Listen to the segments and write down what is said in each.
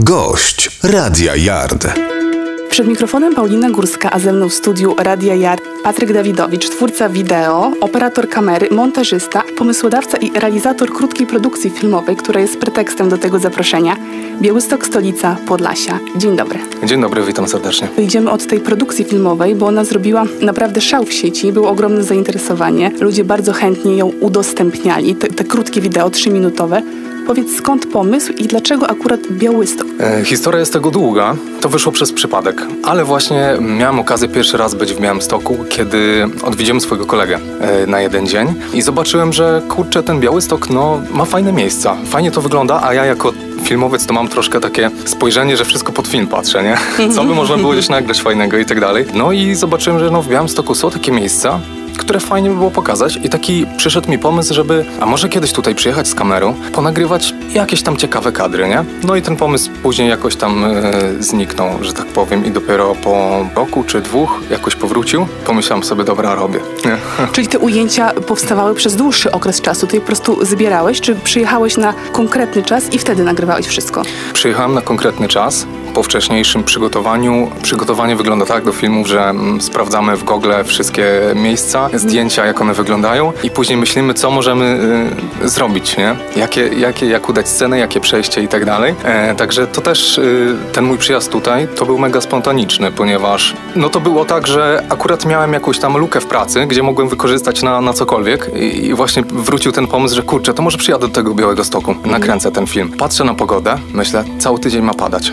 Gość Radia Yard. Przed mikrofonem Paulina Górska, a ze mną w studiu Radia Yard Patryk Dawidowicz, twórca wideo, operator kamery, montażysta, pomysłodawca i realizator krótkiej produkcji filmowej, która jest pretekstem do tego zaproszenia. Białystok, stolica Podlasia. Dzień dobry. Dzień dobry, witam serdecznie. Idziemy od tej produkcji filmowej, bo ona zrobiła naprawdę szał w sieci, było ogromne zainteresowanie. Ludzie bardzo chętnie ją udostępniali, te krótkie wideo, 3-minutowe. Powiedz, skąd pomysł i dlaczego akurat Białystok? Historia jest tego długa. To wyszło przez przypadek. Ale właśnie miałem okazję pierwszy raz być w Białymstoku, kiedy odwiedziłem swojego kolegę na jeden dzień i zobaczyłem, że kurczę, ten Białystok ma fajne miejsca. Fajnie to wygląda, a ja jako filmowiec to mam troszkę takie spojrzenie, że wszystko pod film patrzę, nie? Co by można było gdzieś nagrać fajnego i tak dalej. No i zobaczyłem, że w Białymstoku są takie miejsca, które fajnie by było pokazać i taki przyszedł mi pomysł, żeby, a może kiedyś tutaj przyjechać z kamerą, ponagrywać jakieś tam ciekawe kadry, nie? No i ten pomysł później jakoś tam zniknął, że tak powiem, i dopiero po roku czy dwóch jakoś powrócił. Pomyślałem sobie, dobra, robię. Nie? Czyli te ujęcia powstawały przez dłuższy okres czasu? Ty je po prostu zbierałeś, czy przyjechałeś na konkretny czas i wtedy nagrywałeś wszystko? Przyjechałem na konkretny czas. Po wcześniejszym przygotowanie wygląda tak do filmów, że sprawdzamy w Google wszystkie miejsca, zdjęcia, jak one wyglądają i później myślimy, co możemy zrobić, nie? Jak udać scenę, jakie przejście i tak dalej. Także to też ten mój przyjazd tutaj to był mega spontaniczny, ponieważ to było tak, że akurat miałem jakąś tam lukę w pracy, gdzie mogłem wykorzystać na cokolwiek i właśnie wrócił ten pomysł, że kurczę, to może przyjadę do tego Białegostoku, nakręcę ten film. Patrzę na pogodę, myślę, cały tydzień ma padać.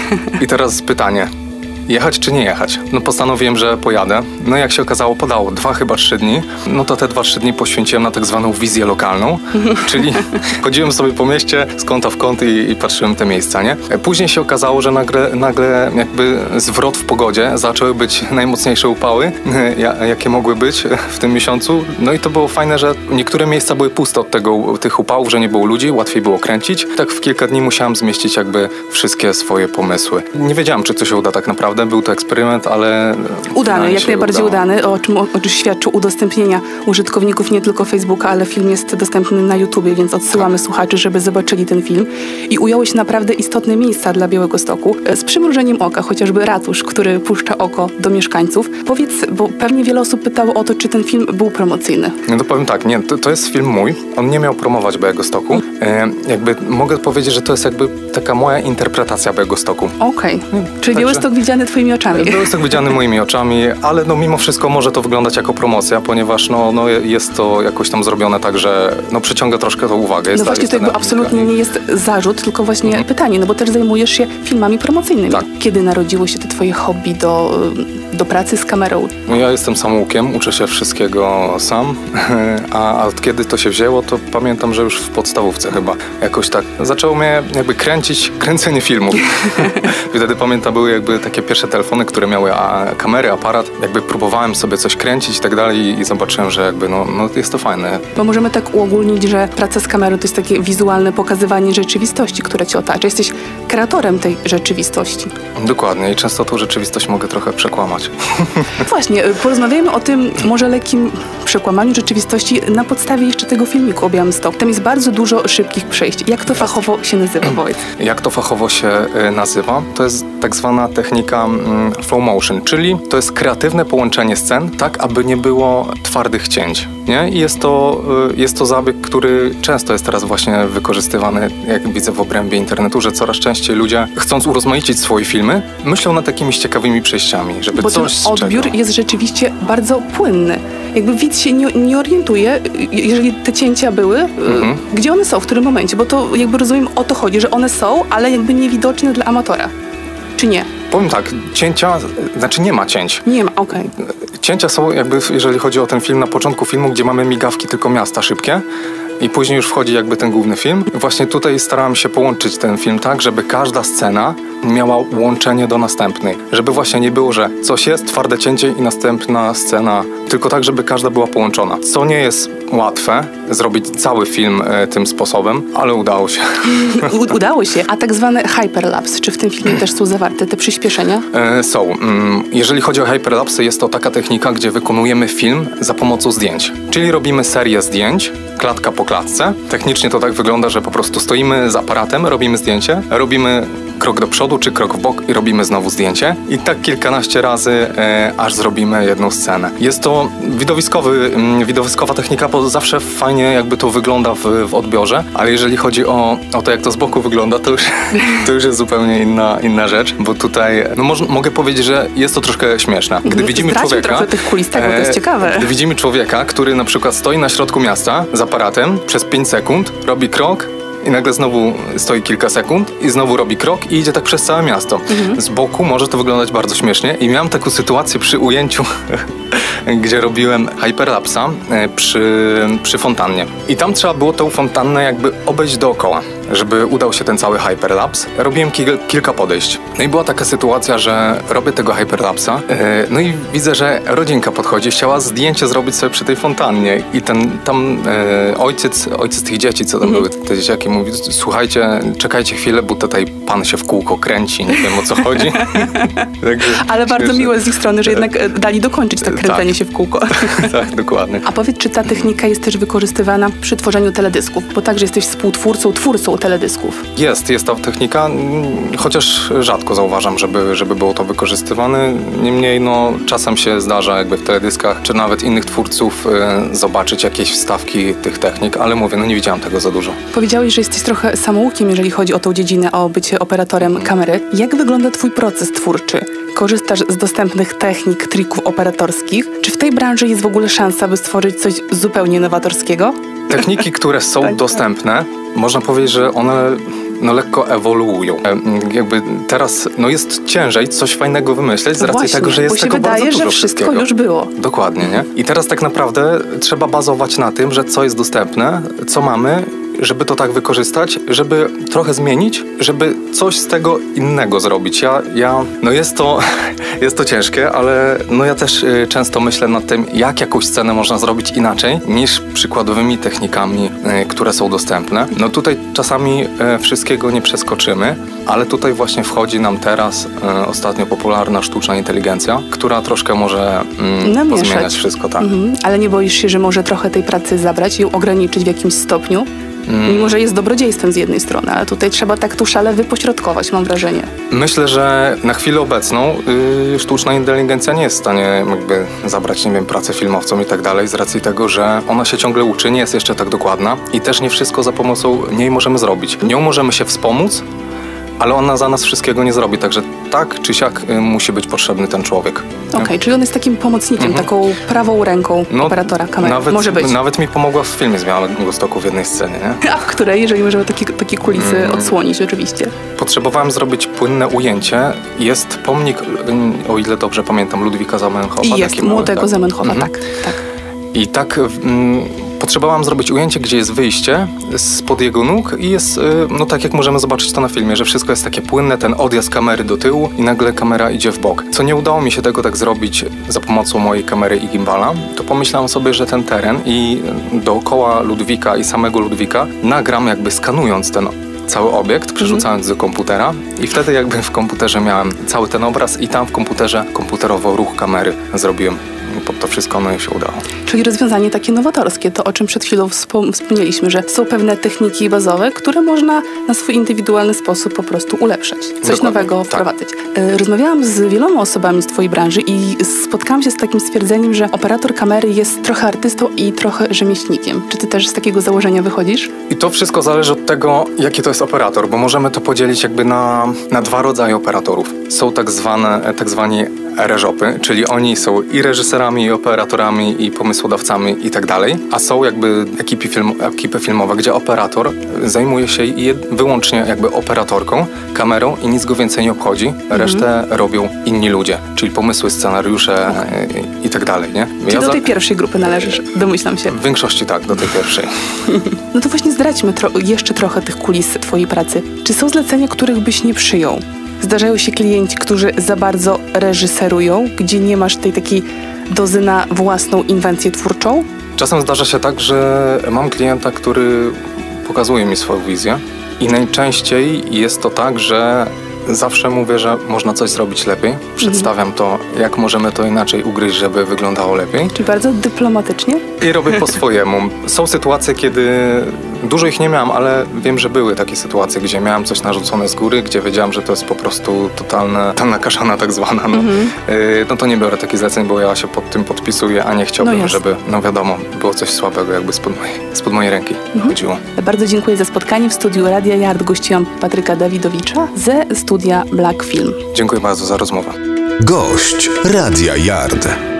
I teraz pytanie, jechać czy nie jechać? Postanowiłem, że pojadę. Jak się okazało, podało 2 chyba 3 dni. To te 2-3 dni poświęciłem na tak zwaną wizję lokalną, czyli chodziłem sobie po mieście z kąta w kąt i patrzyłem te miejsca, nie? Później się okazało, że nagle jakby zwrot w pogodzie, zaczęły być najmocniejsze upały, jakie mogły być w tym miesiącu. I to było fajne, że niektóre miejsca były puste od tych upałów, że nie było ludzi, łatwiej było kręcić. Tak w kilka dni musiałem zmieścić jakby wszystkie swoje pomysły. Nie wiedziałem, czy to się uda tak naprawdę. Był to eksperyment, ale udany, jak najbardziej udany, o czym świadczy udostępnienia użytkowników nie tylko Facebooka, ale film jest dostępny na YouTubie, więc odsyłamy słuchaczy, żeby zobaczyli ten film. I ująłeś naprawdę istotne miejsca dla Białegostoku. Z przymrużeniem oka, chociażby ratusz, który puszcza oko do mieszkańców. Powiedz, bo pewnie wiele osób pytało o to, czy ten film był promocyjny. Powiem tak, nie, to jest film mój. On nie miał promować Białegostoku. Mogę powiedzieć, że to jest jakby taka moja interpretacja Białegostoku. Okej. Czyli Białystok widziany twoimi oczami. Białystok widziany moimi oczami, ale mimo wszystko może to wyglądać jako promocja, ponieważ jest to jakoś tam zrobione tak, że przyciąga troszkę to uwagę. Właśnie to jakby absolutnie nie jest zarzut, tylko właśnie pytanie, bo też zajmujesz się filmami promocyjnymi. Tak. Kiedy narodziło się to twoje hobby do pracy z kamerą? Ja jestem samoukiem, uczę się wszystkiego sam, a od kiedy to się wzięło, to pamiętam, że już w podstawówce chyba jakoś tak zaczęło mnie jakby kręcenie filmów. Wtedy pamiętam, były jakby takie pierwsze telefony, które miały kamery, aparat. Jakby próbowałem sobie coś kręcić i tak dalej i zobaczyłem, że jakby jest to fajne. Bo możemy tak uogólnić, że praca z kamerą to jest takie wizualne pokazywanie rzeczywistości, która cię otacza. Jesteś kreatorem tej rzeczywistości. Dokładnie i często tą rzeczywistość mogę trochę przekłamać. Właśnie, porozmawiajmy o tym może lekkim przekłamaniu rzeczywistości na podstawie jeszcze tego filmiku o Białymstoku. Tam jest bardzo dużo szybkich przejść. Jak to fachowo się nazywa, powiedz? Jak to fachowo się nazywa? To jest tak zwana technika flow motion, czyli to jest kreatywne połączenie scen, tak aby nie było twardych cięć. Nie? I jest to zabieg, który często jest teraz właśnie wykorzystywany, jak widzę w obrębie internetu, że coraz częściej ludzie, chcąc urozmaicić swoje filmy, myślą nad takimi ciekawymi przejściami, żeby bo coś ten odbiór jest rzeczywiście bardzo płynny. Jakby widz się nie orientuje, jeżeli te cięcia były, gdzie one są, w którym momencie, bo to jakby rozumiem, o to chodzi, że one są, ale jakby niewidoczne dla amatora. Czy nie? Powiem tak, cięcia, znaczy nie ma cięć. Nie ma, okej. Cięcia są jakby, jeżeli chodzi o ten film, na początku filmu, gdzie mamy migawki tylko miasta szybkie i później już wchodzi jakby ten główny film. Właśnie tutaj starałem się połączyć ten film tak, żeby każda scena miała łączenie do następnej. Żeby właśnie nie było, że coś jest, twarde cięcie i następna scena, tylko tak, żeby każda była połączona. Co nie jest łatwe, zrobić cały film tym sposobem, ale udało się. Udało się. A tak zwany hyperlapse, czy w tym filmie też są zawarte te przyspieszenia? Są. Jeżeli chodzi o hyperlapsy, jest to taka technika, gdzie wykonujemy film za pomocą zdjęć. Czyli robimy serię zdjęć, klatka po klatce. Technicznie to tak wygląda, że po prostu stoimy z aparatem, robimy zdjęcie, robimy krok do przodu, czy krok w bok i robimy znowu zdjęcie. I tak kilkanaście razy, aż zrobimy jedną scenę. Jest to widowiskowa technika, bo zawsze fajnie jakby to wygląda w odbiorze, ale jeżeli chodzi o to, jak to z boku wygląda, to już jest zupełnie inna rzecz, bo tutaj, mogę powiedzieć, że jest to troszkę śmieszne. Gdy widzimy człowieka, trochę tych kulis, tak, bo to jest ciekawe. Gdy widzimy człowieka, który na przykład stoi na środku miasta z aparatem przez 5 sekund, robi krok i nagle znowu stoi kilka sekund i znowu robi krok i idzie tak przez całe miasto. Z boku może to wyglądać bardzo śmiesznie i miałem taką sytuację przy ujęciu, gdzie robiłem hyperlapsa przy fontannie. I tam trzeba było tą fontannę jakby obejść dookoła, żeby udał się ten cały hyperlaps. Robiłem kilka podejść. No i była taka sytuacja, że robię tego hyperlapsa, no i widzę, że rodzinka podchodzi, chciała zdjęcie zrobić sobie przy tej fontannie i tam ojciec tych dzieci, co tam były, te dzieciaki, mówi: słuchajcie, czekajcie chwilę, bo tutaj pan się w kółko kręci, nie wiem, o co chodzi. Ale bardzo miłe z ich strony, że jednak dali dokończyć to kręcenie się w kółko. Tak, dokładnie. A powiedz, czy ta technika jest też wykorzystywana przy tworzeniu teledysków? Bo także jesteś twórcą teledysków. Jest ta technika, chociaż rzadko zauważam, żeby było to wykorzystywane. Niemniej czasem się zdarza jakby w teledyskach, czy nawet innych twórców zobaczyć jakieś wstawki tych technik, ale mówię, nie widziałam tego za dużo. Powiedziałeś, że jesteś trochę samoukiem, jeżeli chodzi o tą dziedzinę, o bycie operatorem kamery. Jak wygląda twój proces twórczy? Korzystasz z dostępnych technik, trików operatorskich? Czy w tej branży jest w ogóle szansa, by stworzyć coś zupełnie nowatorskiego? Techniki, które są dostępne, można powiedzieć, że one lekko ewoluują. Jakby teraz jest ciężej coś fajnego wymyśleć z racji tego, że jest tego bardzo dużo. Że wszystko już było. Dokładnie, nie? I teraz tak naprawdę trzeba bazować na tym, że co jest dostępne, co mamy, żeby to tak wykorzystać, żeby trochę zmienić, żeby coś z tego innego zrobić. Jest to ciężkie, ale ja też często myślę nad tym, jak jakąś scenę można zrobić inaczej niż przykładowymi technikami, które są dostępne. Tutaj czasami wszystkiego nie przeskoczymy, ale tutaj właśnie wchodzi nam teraz ostatnio popularna sztuczna inteligencja, która troszkę może pozmieniać wszystko. Tak. Ale nie boisz się, że może trochę tej pracy zabrać i ją ograniczyć w jakimś stopniu? Mimo że jest dobrodziejstwem z jednej strony, ale tutaj trzeba tak tu szalę wypośrodkować, mam wrażenie. Myślę, że na chwilę obecną sztuczna inteligencja nie jest w stanie jakby zabrać, pracy filmowcom i tak dalej, z racji tego, że ona się ciągle uczy, nie jest jeszcze tak dokładna i też nie wszystko za pomocą niej możemy zrobić. Nią możemy się wspomóc, ale ona za nas wszystkiego nie zrobi, także tak czy siak musi być potrzebny ten człowiek. Okej, czyli on jest takim pomocnikiem, taką prawą ręką operatora kamery. Może być. Nawet mi pomogła w filmie z Białegostoku w jednej scenie, nie? A w której, jeżeli możemy takie kulisy odsłonić oczywiście? Potrzebowałem zrobić płynne ujęcie. Jest pomnik, o ile dobrze pamiętam, Ludwika Zamenhofa. I jest młodego Zamenhofa, tak. I tak potrzebowałem zrobić ujęcie, gdzie jest wyjście spod jego nóg i jest, tak jak możemy zobaczyć to na filmie, że wszystko jest takie płynne, ten odjazd kamery do tyłu i nagle kamera idzie w bok. Co nie udało mi się tego tak zrobić za pomocą mojej kamery i gimbala, to pomyślałem sobie, że ten teren i dookoła Ludwika i samego Ludwika nagram jakby skanując ten cały obiekt, przerzucając do komputera i wtedy jakby w komputerze miałem cały ten obraz i tam w komputerze komputerowo ruch kamery zrobiłem. Pod to wszystko się udało. Czyli rozwiązanie takie nowatorskie, to o czym przed chwilą wspomnieliśmy, że są pewne techniki bazowe, które można na swój indywidualny sposób po prostu ulepszać. Coś nowego wprowadzić. Rozmawiałam z wieloma osobami z twojej branży i spotkałam się z takim stwierdzeniem, że operator kamery jest trochę artystą i trochę rzemieślnikiem. Czy ty też z takiego założenia wychodzisz? I to wszystko zależy od tego, jaki to jest operator, bo możemy to podzielić jakby na dwa rodzaje operatorów. Są tak zwani reżopy, czyli oni są i reżyserami, i operatorami, i pomysłodawcami i tak dalej, a są jakby ekipy filmowe, gdzie operator zajmuje się wyłącznie jakby operatorką, kamerą i nic go więcej nie obchodzi. Resztę robią inni ludzie, czyli pomysły, scenariusze i tak dalej, nie? Czyli do tej pierwszej grupy należysz, domyślam się. W większości tak, do tej pierwszej. No to właśnie zdradźmy jeszcze trochę tych kulis twojej pracy. Czy są zlecenia, których byś nie przyjął? Zdarzają się klienci, którzy za bardzo reżyserują, gdzie nie masz tej takiej dozy na własną inwencję twórczą? Czasem zdarza się tak, że mam klienta, który pokazuje mi swoją wizję i najczęściej jest to tak, że zawsze mówię, że można coś zrobić lepiej. Przedstawiam to, jak możemy to inaczej ugryźć, żeby wyglądało lepiej. Czyli bardzo dyplomatycznie? I robię po swojemu. Są sytuacje, kiedy Dużo ich nie miałem, ale wiem, że były takie sytuacje, gdzie miałem coś narzucone z góry, gdzie wiedziałem, że to jest po prostu totalna kaszana tak zwana. No to nie biorę takich zleceń, bo ja się pod tym podpisuję, a nie chciałbym, żeby, no wiadomo, było coś słabego jakby spod mojej ręki chodziło. Bardzo dziękuję za spotkanie. W studiu Radia Yard gościłam Patryka Dawidowicza ze studia Black Film. Dziękuję bardzo za rozmowę. Gość Radia Yard.